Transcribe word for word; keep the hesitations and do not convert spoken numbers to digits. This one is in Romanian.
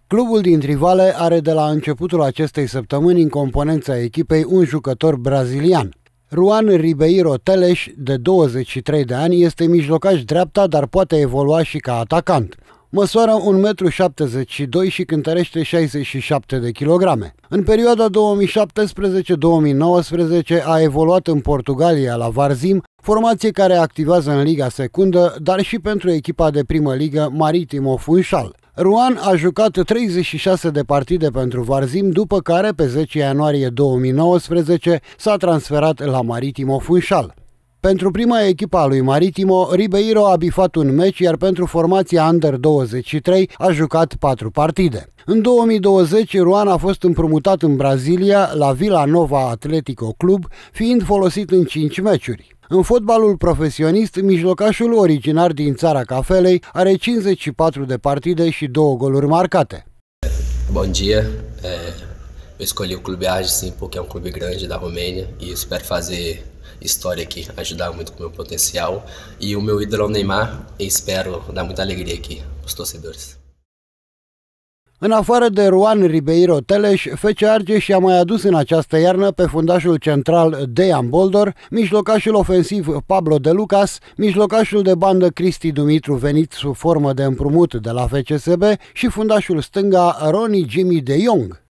Clubul din Trivale are de la începutul acestei săptămâni în componența echipei un jucător brazilian. Ruan Ribeiro Teles, de douăzeci și trei de ani, este mijlocaș dreapta, dar poate evolua și ca atacant. Măsoară un metru șaptezeci și doi și cântărește șaizeci și șapte de kilograme. În perioada două mii șaptesprezece două mii nouăsprezece a evoluat în Portugalia la Varzim, formație care activează în Liga Secundă, dar și pentru echipa de primă ligă Marítimo Funchal. Ruan a jucat treizeci și șase de partide pentru Varzim, după care, pe zece ianuarie două mii nouăsprezece, s-a transferat la Marítimo Funchal. Pentru prima echipă a lui Marítimo, Ribeiro a bifat un meci, iar pentru formația Under douăzeci și trei a jucat patru partide. În două mii douăzeci, Ruan a fost împrumutat în Brazilia la Vila Nova Atlético Club, fiind folosit în cinci meciuri. În fotbalul profesionist, mijlocașul originar din țara Cafelei are cincizeci și patru de partide și două goluri marcate. Bom dia, é, eu escolhi o Clube Agisim porque é um clube grande da Romênia e espero fazer história aqui, ajudar muito com o meu potencial, e o meu ídolo é o Neymar e espero dar muita alegria aqui aos torcedores. În afară de Ruan Ribeiro Teles, F C Argeș i-a mai adus în această iarnă pe fundașul central Dejan Boldor, mijlocașul ofensiv Pablo de Lucas, mijlocașul de bandă Cristi Dumitru, venit sub formă de împrumut de la F C S B, și fundașul stânga Ronnie Jimmy de Jong.